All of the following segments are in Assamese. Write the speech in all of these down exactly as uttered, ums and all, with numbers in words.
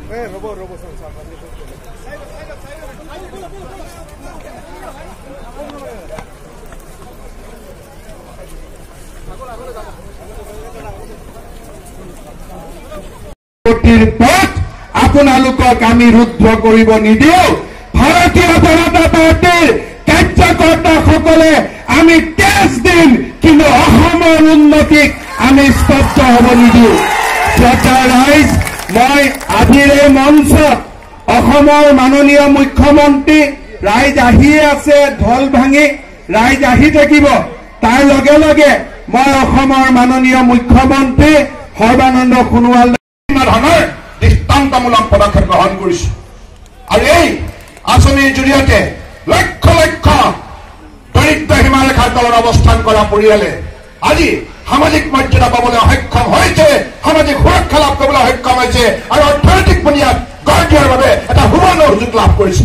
পথ আপোনালোকক আমি ৰুদ্ধ কৰিব নিদিও। ভাৰতীয় জনতা পাৰ্টিৰ কাৰ্যকৰ্তাসকলে আমি তেজ দিম, কিন্তু অসমৰ উন্নতিক আমি স্তব্ধ হ'ব নিদিও। শ্ৰদ্ধা ৰাইজ, মই আজিৰ এই মঞ্চত অসমৰ মাননীয় মুখ্যমন্ত্ৰী ৰাইজ আহিয়ে আছে, ঢল ভাঙি ৰাইজ আহি থাকিব। তাৰ লগে লগে মই অসমৰ মাননীয় মুখ্যমন্ত্ৰী সৰ্বানন্দ সোণোৱাল ধৰণৰ দৃষ্টান্তমূলক পদক্ষেপ গ্ৰহণ কৰিছো। আৰু এই আঁচনিৰ জৰিয়তে লক্ষ লক্ষ দৰিদ্ৰ সীমাৰেখাৰ তলত অৱস্থান কৰা পৰিয়ালে আজি সামাজিক মৰ্যাদা পাবলৈ সক্ষম হৈছে, সামাজিক সুৰক্ষা লাভ কৰিবলৈ সক্ষম হৈছে আৰু অৰ্থনৈতিক বুনিয়াদ গঢ় দিয়াৰ বাবে এটা সুবৰ্ণ সুযোগ লাভ কৰিছে।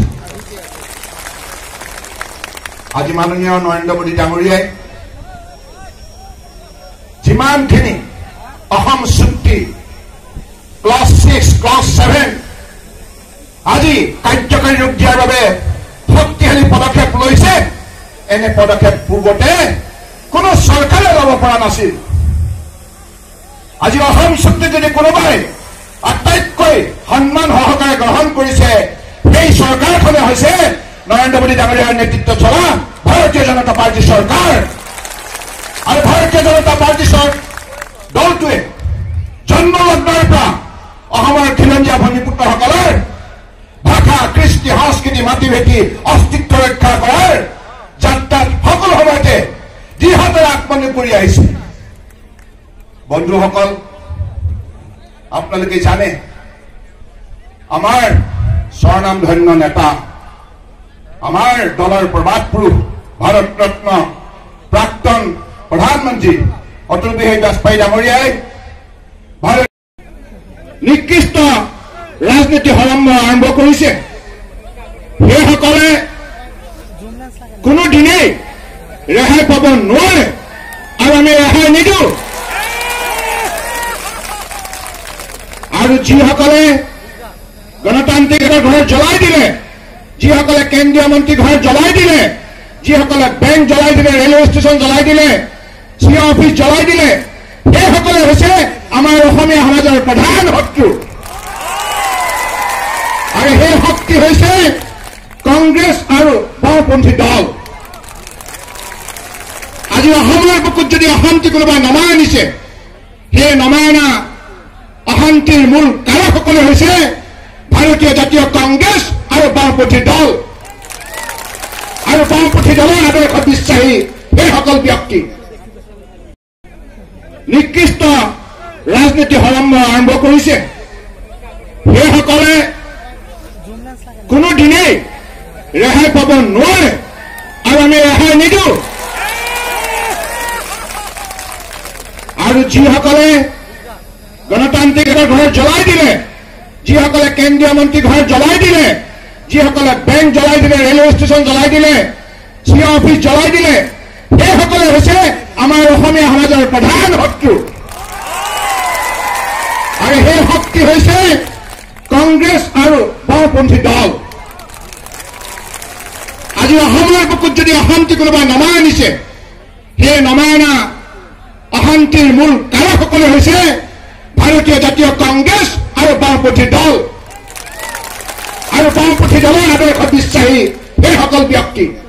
আজি মাননীয় নৰেন্দ্ৰ মোদী ডাঙৰীয়াই যিমানখিনি অসম চুক্তি ক্লজ ছিক্স ক্লজ ছেভেন আজি কাৰ্যকাৰী ৰূপ দিয়াৰ বাবে শক্তিশালী পদক্ষেপ লৈছে, এনে পদক্ষেপ পূৰ্বতে কোনো চৰকাৰে ল'ব পৰা নাছিল। আজি অসম চুক্তি যদি কোনোবাই আটাইতকৈ সন্মান সহকাৰে গ্ৰহণ কৰিছে, সেই চৰকাৰখনে হৈছে নৰেন্দ্ৰ মোদী ডাঙৰীয়াৰ নেতৃত্বত চলা ভাৰতীয় জনতা পাৰ্টী চৰকাৰ। আৰু ভাৰতীয় জনতা পাৰ্টী দলটোৱে জন্মলগ্নৰ পৰা অসমৰ খিলঞ্জীয়া ভূমিপুত্ৰসকলৰ ভাষা, কৃষ্টি, সংস্কৃতি, মাটি ভেটি অস্তিত্ব ৰক্ষা কৰাৰ যাত্ৰাত সকলো সময়তে দৃঢ়তাৰে আত্মনিয়োগ কৰি আহিছে। বন্ধুসকল, আপোনালোকে জানে আমাৰ স্বনামধন্য নেতা, আমাৰ দলৰ প্ৰবাদ পুৰুষ, ভাৰত ৰত্ন প্ৰাক্তন প্ৰধানমন্ত্ৰী অটল বিহাৰী বাজপেয়ী ডাঙৰীয়াই ভাৰত নিকৃষ্ট ৰাজনীতি আৰম্ভ আৰম্ভ কৰিছে। সেইসকলে কোনোদিনেই ৰেহাই পাব নোৱাৰে আৰু আমি ৰেহাই নিদিওঁ। আৰু যিসকলে গণতান্ত্ৰিক ঘৰ জ্বলাই দিলে, যিসকলে কেন্দ্ৰীয় মন্ত্ৰী ঘৰ জ্বলাই দিলে, যিসকলে বেংক জ্বলাই দিলে, ৰেলৱে ষ্টেচন জ্বলাই দিলে, চি অফিচ জ্বলাই দিলে, সেইসকলে হৈছে আমাৰ অসমীয়া সমাজৰ প্ৰধান শত্ৰু। আৰু সেই শক্তি হৈছে কংগ্ৰেছ আৰু বাওঁপন্থী দল। আজি অসমৰ বুকুত যদি অশান্তি কোনোবাই নমাই আনিছে, সেই নমাই অনা অশান্তিৰ মূল কাৰকসকলে হৈছে ভাৰতীয় জাতীয় কংগ্ৰেছ আৰু বাওঁপন্থী দল আৰু বাওঁপন্থী দলৰ আদৰ্শ বিশ্বাসী সেইসকল ব্যক্তি। নিকৃষ্ট ৰাজনীতি আৰম্ভ আৰম্ভ কৰিছে, সেইসকলে কোনোদিনেই ৰেহাই পাব নোৱাৰে আৰু আমি ৰেহাই নিদিওঁ। আৰু যিসকলে গণতান্ত্ৰিক ঘৰ জ্বলাই দিলে, যিসকলে কেন্দ্ৰীয় মন্ত্ৰী ঘৰ জ্বলাই দিলে, যিসকলে বেংক জ্বলাই দিলে, ৰেলৱে ষ্টেচন জ্বলাই দিলে, চি অফিচ জ্বলাই দিলে, সেইসকলে হৈছে আমাৰ অসমীয়া সমাজৰ প্ৰধান শত্ৰু। আৰু সেই শক্তি হৈছে কংগ্ৰেছ আৰু বাওঁপন্থী দল। আজি অসমৰ বুকুত যদি অশান্তি কোনোবাই নমাই আনিছে, সেই নমাই অনা অশান্তিৰ মূল কাৰকসকলে হৈছে ভাৰতীয় জাতীয় কংগ্ৰেছ আৰু বাওঁপন্থী দল আৰু বাওঁপন্থী দলৰ আদৰ্শ বিশ্বাসী সেইসকল ব্যক্তি।